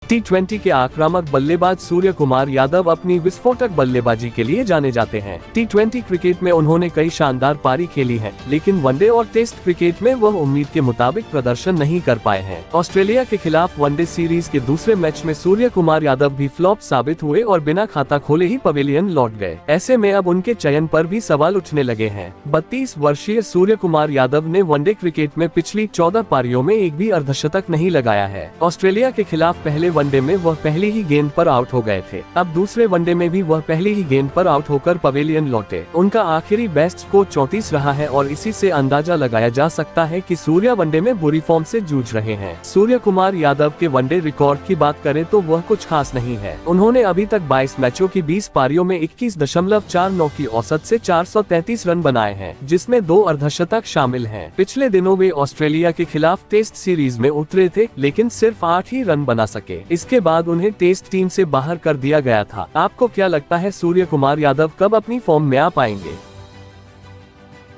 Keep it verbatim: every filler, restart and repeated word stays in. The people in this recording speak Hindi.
टी ट्वेंटी के आक्रामक बल्लेबाज सूर्य कुमार यादव अपनी विस्फोटक बल्लेबाजी के लिए जाने जाते हैं। टी ट्वेंटी क्रिकेट में उन्होंने कई शानदार पारी खेली है, लेकिन वनडे और टेस्ट क्रिकेट में वह उम्मीद के मुताबिक प्रदर्शन नहीं कर पाए हैं। ऑस्ट्रेलिया के खिलाफ वनडे सीरीज के दूसरे मैच में सूर्य कुमार यादव भी फ्लॉप साबित हुए और बिना खाता खोले ही पवेलियन लौट गए। ऐसे में अब उनके चयन पर भी सवाल उठने लगे हैं। बत्तीस वर्षीय सूर्य कुमार यादव ने वनडे क्रिकेट में पिछली चौदह पारियों में एक भी अर्धशतक नहीं लगाया है। ऑस्ट्रेलिया के खिलाफ पहले वनडे में वह पहली ही गेंद पर आउट हो गए थे। अब दूसरे वनडे में भी वह पहली ही गेंद पर आउट होकर पवेलियन लौटे। उनका आखिरी बेस्ट स्कोर चौंतीस रहा है और इसी से अंदाजा लगाया जा सकता है कि सूर्य वनडे में बुरी फॉर्म से जूझ रहे हैं। सूर्य कुमार यादव के वनडे रिकॉर्ड की बात करें तो वह कुछ खास नहीं है। उन्होंने अभी तक बाईस मैचों की बीस पारियों में इक्कीस दशमलव चार नौ की औसत से चार सौ तैंतीस रन बनाए हैं, जिसमें दो अर्धशतक शामिल हैं। पिछले दिनों वे ऑस्ट्रेलिया के खिलाफ टेस्ट सीरीज में उतरे थे, लेकिन सिर्फ आठ ही रन बना सके। इसके बाद उन्हें टेस्ट टीम से बाहर कर दिया गया था। आपको क्या लगता है सूर्य कुमार यादव कब अपनी फॉर्म में आ पाएंगे?